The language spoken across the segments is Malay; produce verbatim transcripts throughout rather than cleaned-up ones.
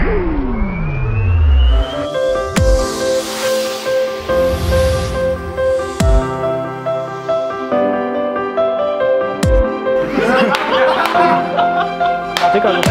Take a look.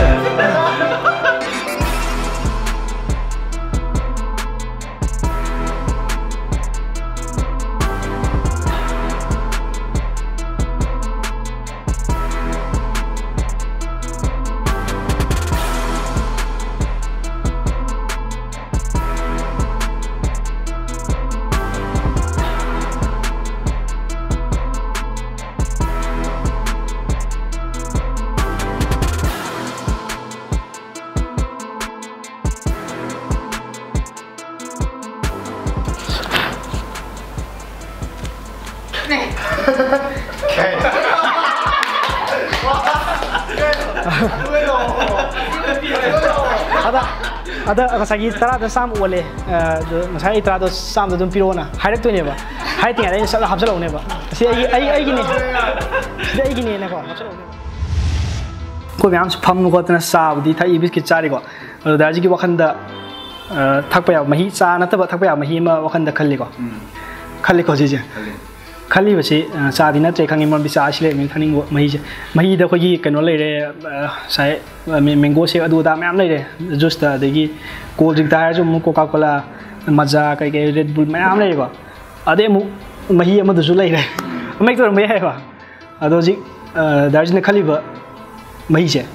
Ada ada kasagi tara da sam ole masai tara da sam da dum pirona hairak to ne ba hai tinga dai sala habsalo ne ba si ai ai ai gini si ai gini ne ko habsalo ne ko myam pham ko tana sa di thai biscuit chari ko da ji ki wakhan da thak pa ya mahi cha na ta ba thak pa ya mahi ma wakhan da khalli ko khalli ko ji ji khalli ba si cha di na tre khangi mon bi sa asile min thani mahi je mahi da ko gi kano le re sai mango se adu da myam le re juice da de gi cold drink da ju coca cola maza kai kai red bull myam le ko ade mu mahi ama du ju le re mek to me hai ba ado ji da ji na khalli ba mahi je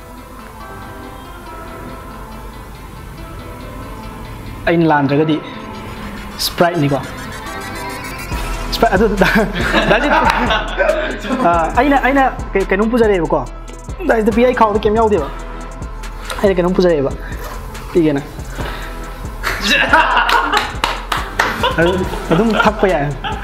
ain lan da di sprite ni ko sprite adu da da ji aina aina kai num puja re ko da is the pi khau kem yau de ba ai kai num puja re ba pi ge na adum thak pa ya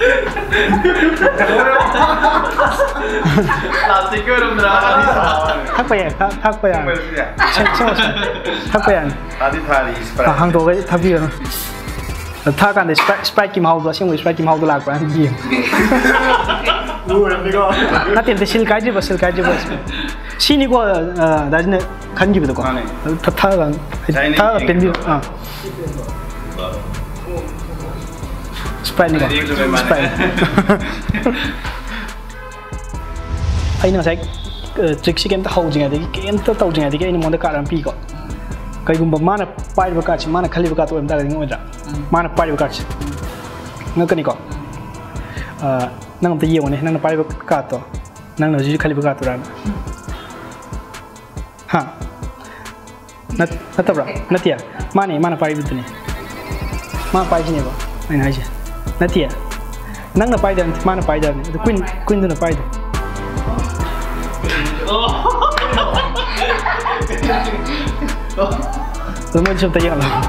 plastic ko rum ra thak pa ya thak pa ya thak pa ya adi thari sprite hang to ga thabi na tha kan de sprite sprite ki mau ba sing sprite ki mau da lak pa ji nu ram ni ko na tin de sil kai ji ba sil kai ji ba si ni ko da jin khan ji ba ko tha tha ga tha pen bi ah sprite ni ko sprite ai na sai trick si game ta hau jing ai game ta tau jing ai ke ni mon da ka ram pi ko kai gum ba mana pai ba ka chi mana khali ba ka to em da ngi da mana pai ba ka chi nga ka ni ko nang ta yeng ne nang pai ba ka to nang no ji khali ba ka to ran ha na na ta bra na tia mani mana pai bi ne ma pai ji ne ba ai na ji na tia nang na pai da mana pai da ne queen queen da na pai da Tôi muốn chụp tay nhọn lắm.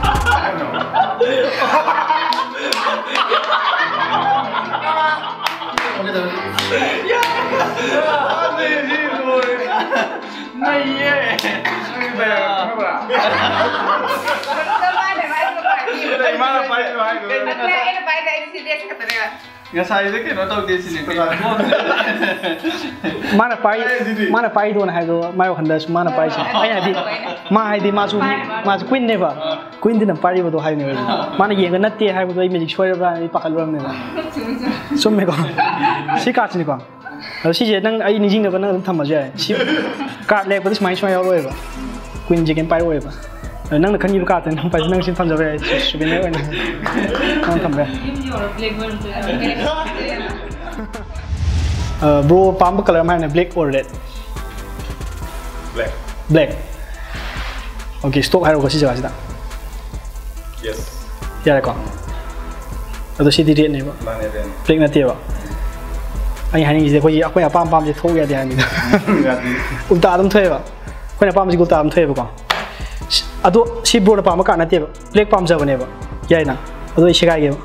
Này ye. Đây mà là phải phải. Đây là phải đây thì đây cái gì vậy? Nga sai de ke no tau de sin ke. Mana pai mana pai do na hai do mai khan da mana pai chi ai di ma hai di ma su ma su queen ne ba queen din pai ba do hai ne mana yeng na te hai ba do magic shoi ba ni pakal ram ne ba sum me ko si ka chi ni ko si je nang ai ni jing ba nang tham ma je si ka le ba dis mai shoi roi ba queen je ken pai roi ba nang na khan yi ka ta nang pai nang sin tham ja ba su be ne ba nang tham ba Uh, bro, pump color mana black or red? Black. Black. Okay, stock hero kasi jaga sih tak? Yes. Ya ada kau. Atau si di red ni ba? Mana red? Black nanti ba? Ani hani je kau aku yang pump pump je thau ya dia ni. Ulta adam thau ba? Kau yang pump je ulta adam thau ba kau? Atau si bro na pump kan nanti ba? Black pump je ba? Ya na. Atau isi kaya ba?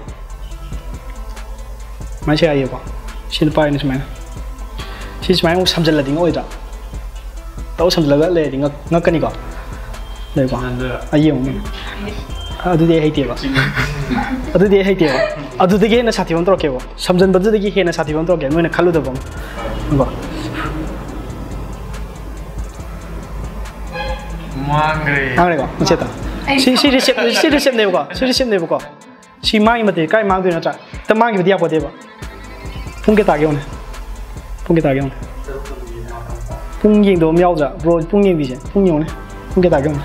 Macam kaya ba? Si lepas ni semua. Si semua aku sambil lagi ngoi tak, tahu sambil lagi leh dengan ngak ni kau, leh kau, ayam ni, aduh dia hati apa, aduh dia hati apa, aduh dia kena satu orang teruk apa, sambil betul dia kena satu orang teruk apa, mana kalau tu bang, apa, Mangre. Mangre ko, macet ta. Si si receipt si receipt ne ko, si receipt ne ko. Si mangi mate kai mang tu na cha. Ta mangi dia ko de ba. Pung ke ta ge on. Pung ke ta ge on. Pung ying do miao za, bro pung ying bi chen. Pung yong ne. Pung ke ta ge on.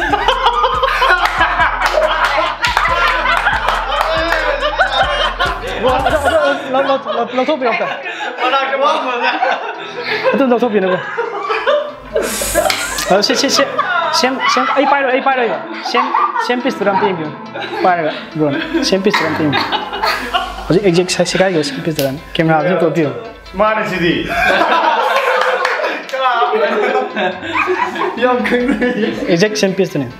Lo lo lo lo thu biểu ta. Mana ke bang mana? Itu lo thu biểu ne ko. Ờ, xem xem xem xem ai bay rồi ai bay rồi xem xem pist ram ping kìa bay rồi rồi xem pist ram ping rồi exact sai sai cái xem pist ram camera rất tốt kìa Mana sih di? Kenapa? Yang kena. exact xem pist này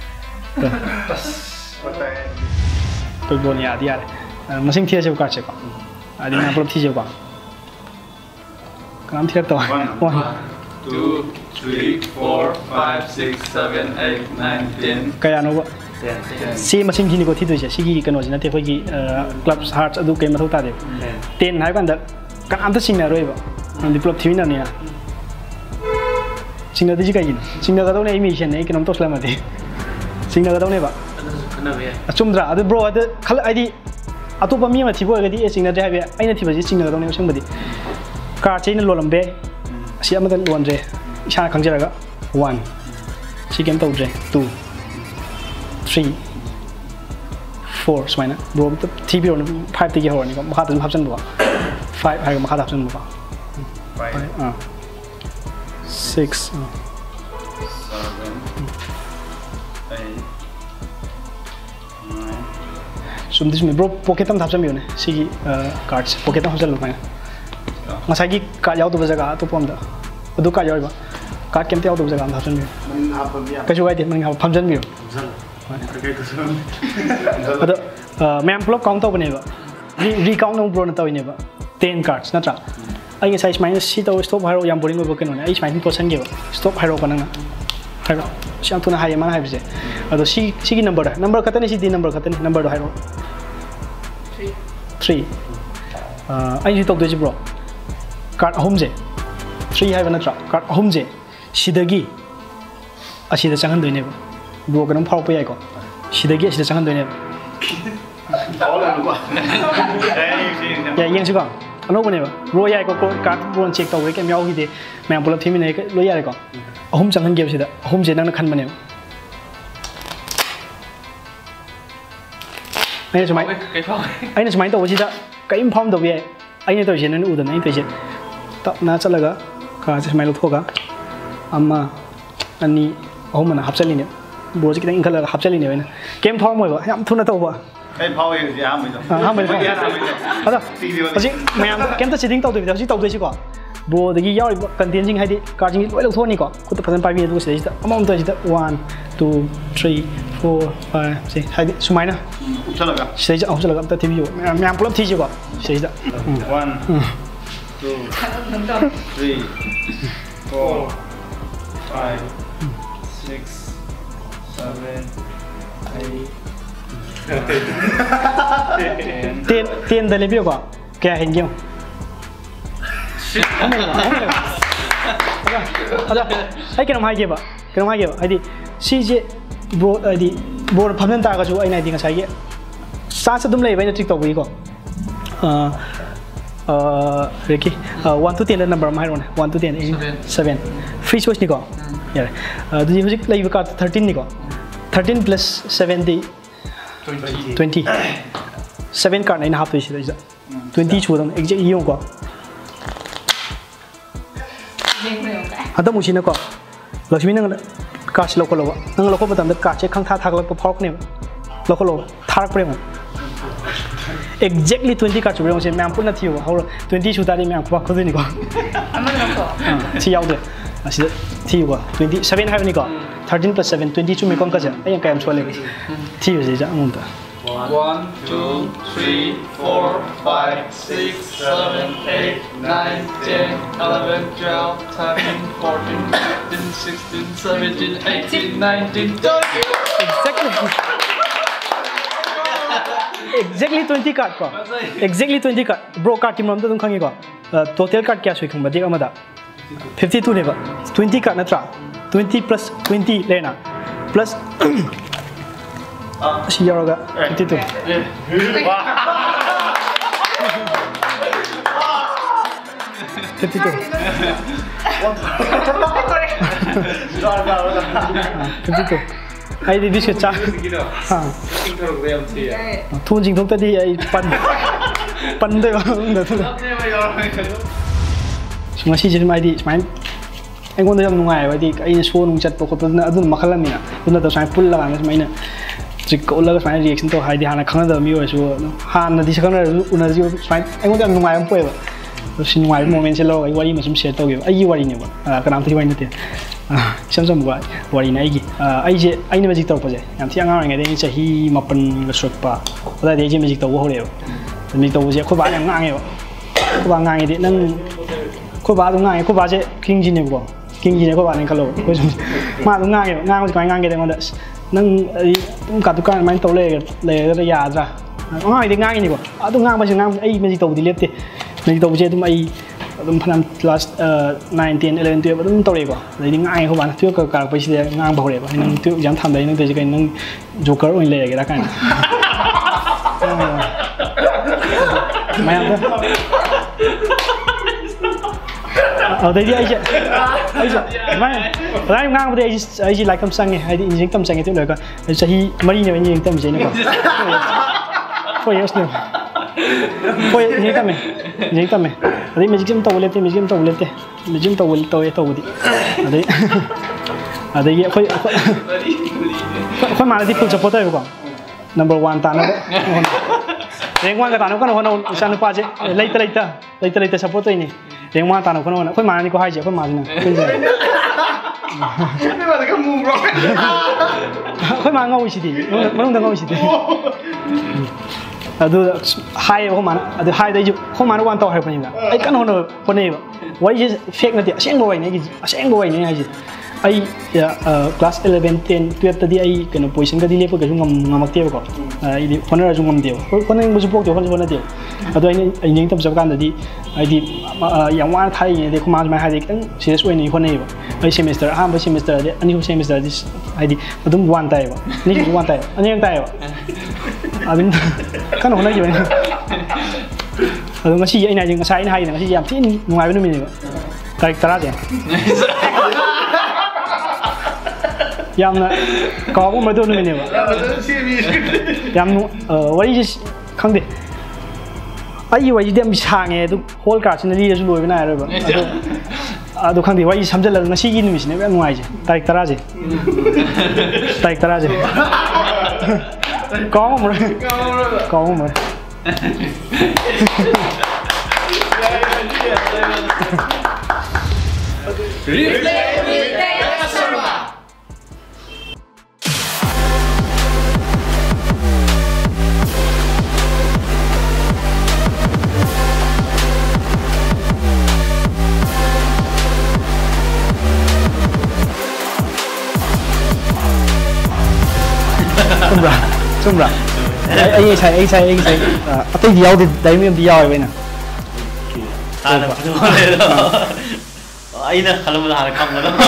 tôi buồn nhà đi à mà sinh thiệt chứ có chứ có à đi nào cũng thiệt chứ có cái làm thiệt to One, two, three, four, five, six, seven, eight, nine, ten. cái ano vậy si mà sinh thì có thiệt rồi chứ si cái nó chỉ là thiệt cái club hearts adu cái mà thâu ta đấy ten hai con đó cái anh ta sinh nào rồi vậy anh đi club thiệt nào nè sinh nào thì cái gì sinh nào cái đó này emission này cái nó tốt lắm mà thì sinh nào cái đó này vậy chung ra adu bro adu khal ai đi atu pa mi mà thiệt cái đi sinh nào đấy vậy anh này thiệt vậy sinh nào cái đó này sinh mà đi car chain nó làm bê si ama dan luan re isha khang jara ga one si game tau re two three four smaina bro t b on five ti ge ho ni ko makha tan hapsan bo five hai makha hapsan bo Five, ah six seven, eight, nine. sum this me bro pocket tam hapsan bi ne si cards pocket tam hapsan lo pa ngasai gi ka yaw tu jaga tu pom da adu ka yaw ba ka kem te yaw tu jaga am hapsan bi Mình học phần gì? ka ju ai de man hap hapsan bi Okay, good. adu mem plop count to bane ba re re count no bro na tawi ne ba ten cards na tra ai ngai size minus si to stop hero yam boring ba ken ne ai size percent ge ba stop hero ka na hero si am tuna hai man hai bi adu si si gi number da number ka tani si di number ka tani number do hero three three ai ji to de ji bro card home je three hai ba na tra card home je sidagi asida changan doi ne ba bro ka nam phau pa yai ko sidagi asida changan doi ne Đó là đúng không? Đây, ya yang si ko ano bane ba ro yai ko ko card bro check to ke myau hi de mem pulap thimi ne lo yai ko ahum changan ge sida ahum je nang na khan bane ai sumai cái phong. ai na sumai to sida kai im phom do ye ai ne to je nan u da nai to je ta na chalaga ka se sumai lo thoga amma ani ahum na hapsali ne bro ji kitang ingkhala hapsali ne na game thom moi ba yam thuna to ba Cái phong này thì ham mình rồi. ha mai Cái ham mình rồi. ada hoji mayam kem ta sitting tawdu bi hoji tawdu si ko bro dagi yaw content jing haidi ka jing loi lo thoni ko ku ta phasan pai bi du se ta amount ta one two three four five six haidi sumaina Sao lại se ja hoji la ta tv yo mayam pulam thi ji ko se ja One, two, three, four, five, six, seven, eight, ten. ten ten da le bi ko kya hen gyong ada ai kenam hai ge ba kenam hai ge ba haidi si je bro haidi bro phamen ta ga ju ai nai ding sai ge sa sa dum lei bai na trick to bi ko uh uh reki one to ten da number ma hai ron one to ten seven free choice ni ko yeah uh du ji lei ka thirteen ni ko thirteen plus seven di twenty seven card nine half to is twenty chu dong exact yong ko ada musin ko lakshmi nang ka lo ko lo nang lo ko batam da ka che khang tha thak lo ko phok ne lo ko lo tharak prem exactly twenty card chu se mam pun na thiu ho twenty chu ta ni mam ko ko ni ko Aman lang ko. thi yaw de asi thiu ko twenty seven have ni ko thirteen plus seven twenty chu me kon ka ja ai ka am chole thiu se ja amum ta One, two, three, four, five, six, seven, eight, nine, ten, eleven, twelve, thirteen, fourteen, fifteen, sixteen, seventeen, eighteen, nineteen, twenty. exactly exactly twenty card ko exactly twenty card bro card kim ram ta dum khangi ko total card kya sui khang ba dik amada fifty two ne ba twenty card na tra twenty plus twenty lena plus si yaroga twenty-two twenty-two twenty-two ai di biscuit cha ha thun jing thok ta di ai pan pan de ba da thu sima si jin mai di mai ai ngon da yam nungai ba di ai so nung chat po ko na adun makhal mi na una ta sai pul la ga mai na ji ko la ga sai reaction to hai di hana khang da mi wa so han na di sakang na una ji sai ai ngon da nungai am poi ba si nungai moment se lo ai wari ma sim share to ge ai wari ne ba ka nam thi wai na te sam sam ba wari na ai gi ai je ai ne magic to pa je yam thi anga ngai de chahi mapan ga shot pa da de je magic to ho le ba magic to je ko ba nang ngai ba ko ba ngai de nang ko ba du ngai ko ba je king ji ne ba king ji ne ko ba nang khalo ko ma du ngai ngai ko ngai ngai de ngon da nang um ka tu kan mai to le le da ya ra ngai de ngai ni ba adu ngai ba je ngai ai magic to di lep te magic to je tu ai dum phanam class nine ten eleven twelve dum to le ko le ding ai ko ba tu ka ka pa si de ngang ba le ba nang tu jam tham dai nang te je kai nang joker oi le ga da kan mai am ở đây đi ai chứ ai chứ mai lại ngang vào đây ai chứ lại cầm sang này hay đi nhìn cầm sang này tôi lời coi sẽ hi mari này nhìn cầm gì nữa còn phôi yếu nhiều phôi nhìn cầm này nhìn cầm này ở đây mình chỉ cầm tàu lên thì mình chỉ cầm tàu lên thì mình chỉ cầm tàu tàu tàu đi ở đây ở đây phôi phôi mà là đi phụ support đấy không number one ta nó Reng wan kata nukan hono isan lupa je, later later, later later support tu ini. Reng wan tanu kono, kau mana ni kau hai je, kau mana ni? Ini mana kamu bro? Kau mana ngau isi di, mana dah ngau isi di. Aduh hai kau mana, aduh hai dah ju, kau mana wan tahu hai punya ni. Ai kan hono kono ni, wajib je fake nanti, asyik bawa ini, asyik bawa ini aja. Ai ya class eleven ten twelve tadi ai kena position ka dile pa ka ngam ngamak tiyo ko ai di honor ju ngam tiyo ko nang bu support tiyo hon hon tiyo ado ai ai ning tam sabkan tadi ai di yang wa thai ni de ko ma ma ha de kan serious way ni hon nei ba ai semester ha ba semester de ani semester this ai di adum one tai ba ni ju one tai ani yang tai ba abin kan hon ai ba ado ngasi ai na jing sai na hai na ngasi yam tin ngai ba nu mi ni ba tarik tara je Yamna, kau pun betul ni ni ba. Yam, wajib kang de. Ayi wajib dia misang eh tu whole class ni dia suruh bina ada ba. Adu kang de wajib sambil lalu nasi gini mesti ni kan muai je. Tarik tara je. Tarik tara je. Kau pun boleh. Kau pun boleh. Replay with Daya Sharma. Sumra, sumra. Ai ai sai ai sai ai sai. Atai dia di dai mi dia ai bena. Ana betul le do. Ai na kalau mula hal kam do.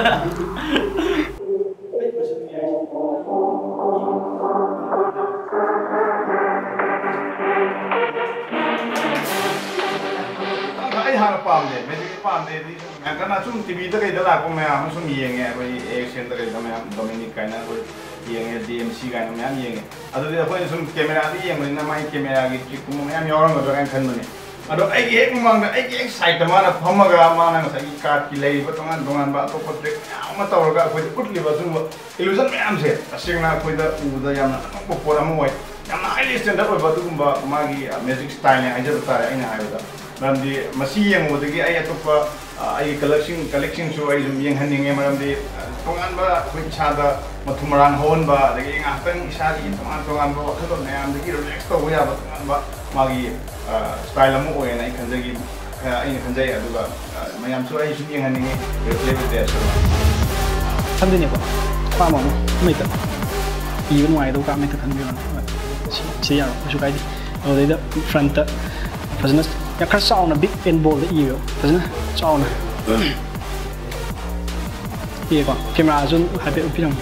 Ai hal pam de, magic pam de di. Karena cuma T V tu kai dah aku meh, aku cuma yang eh, koi action tu kai dah meh, Dominic kai na koi yang D M C kai na meh yang. Aduh dia koi cuma kamera ni yang mana main kamera gitu, cuma meh yang orang tu kan kan mana. Aduh, ai ek memang, ai ek side mana, pama ga mana nggak sih ikat kilai, betongan dongan ba atau potret, apa tahu ga koi ikut libat semua. Illusion meh am sih, asyik nak koi dah udah yang apa pura muai. Yang nak ini standar koi batu kumba magi music style yang aja betul, ini aja betul. Nanti masih yang muda lagi ayat tu pa ayat collection collection show ayat yang hendak yang nanti tongan ba kuih cara matumaran hon ba lagi yang apa yang isari tongan tongan ba waktu tu yang lagi relax tu ya ba tongan ba magi style mu ayat naik kan lagi ini kan jadi tu ba macam show ayat yang hendak reflect dia semua. Sampai ni apa? Apa mau? Mereka. Even why tu kami tu kan dia. Siapa? Suka ini. Oh dia front tu. Pasal yang kan sound big and bold the ear, pasal sound. ꯄꯤꯌꯦꯀꯣ ꯀꯦꯃꯦꯔꯥꯁꯨ ꯍꯥꯏꯐꯦꯠ ꯎꯠꯄꯤꯔꯝꯃꯤ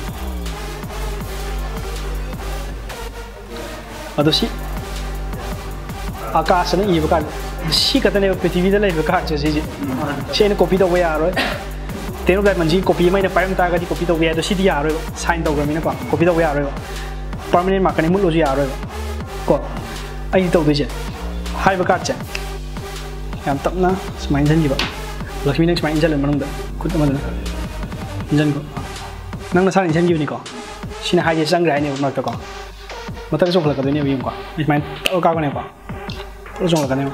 ꯑꯗꯣ ꯁꯤ ꯑꯀꯥꯁꯅ ꯏꯕ ꯀꯥꯔꯗ ꯁꯤ ꯈꯛꯇꯅꯦꯕ ꯄ꯭ꯔꯤꯊꯤꯕꯤꯗ ꯂꯩꯕ ꯀꯥꯔꯗꯁꯦ ꯁꯤꯁꯦ ꯁꯤ ꯑꯩꯅ ꯀꯣꯄꯤ ꯇꯧꯕ ꯌꯥꯔꯣꯏ ꯇꯦꯟ ꯑꯣꯐ ꯗꯥꯏꯃꯟꯁꯤ ꯀꯣꯄꯤ ꯑꯃ ꯑꯩꯅ ꯄꯥꯏꯔꯝ ꯇꯥꯔꯒꯗꯤ ꯀꯣꯄꯤ ꯇꯧꯕ ꯌꯥꯏ ꯑꯗꯣ ꯁꯤꯗꯤ ꯌꯥꯔꯣꯏꯕ ꯁꯥꯏꯟ ꯇꯧꯈ꯭ꯔꯕꯅꯤꯅꯀꯣ ꯀꯣꯄꯤ ꯇꯧꯕ ꯌꯥꯔꯣꯏꯕ ꯄꯔꯃꯅꯦꯟ ꯃꯥꯔꯀꯔꯅꯤ ꯃꯨꯠꯂꯁꯨ ꯌꯥꯔꯣꯏꯕ ꯀꯣ ꯑꯩ ꯇꯧꯗꯣꯏꯁꯦ ꯍꯥꯏꯕ ꯀꯥꯔꯗꯁꯦ ꯌꯥꯝ ꯇꯞꯅ ꯁꯨꯃꯥꯏꯅ ꯏꯟꯁꯤꯟꯈꯤꯕ ꯂꯛꯁꯃꯤ ꯅꯪ ꯁꯨꯃꯥꯏꯅ ꯏꯟꯁꯤꯜꯂꯦ ꯃꯅꯨꯡꯗ ꯈꯨꯠ ꯑꯃꯗꯅ 인전거 낭나 산 인전기우니까 신의 하이에 짱그래 아니에요 말까 못하게 좀 걸었거든요 위임과 이만 또 가고네 봐 또 좀 걸었네요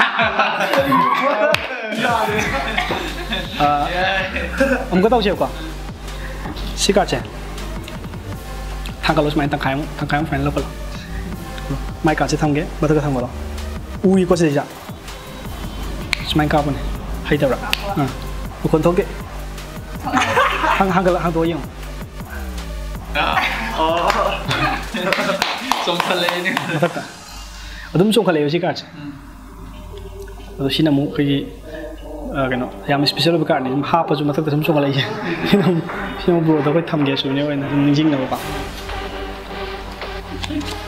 아 엄거 다오지 거 시가제 당가로 좀 많이 당가요 당가요 프렌드 로컬 마이까지 담게 못하게 담 거로 우이 것이 되자 좀 많이 가보네 하이더라 응คนท้องเกห่างห่างกันละห่างตัวยังอ๋อส่งทะเลนี่มาทักกันอดุมส่งทะเลอยู่สิกันอดุชินามุคือเอ่อกันเนาะยามสเปเชียลแบบกันนี่ภาพปัจจุบันทักแต่ส่งทะเลชินามุชินามุโบรต้องไปทำเกี่ยวกับเนี่ยไว้นะจริงๆนะป่ะ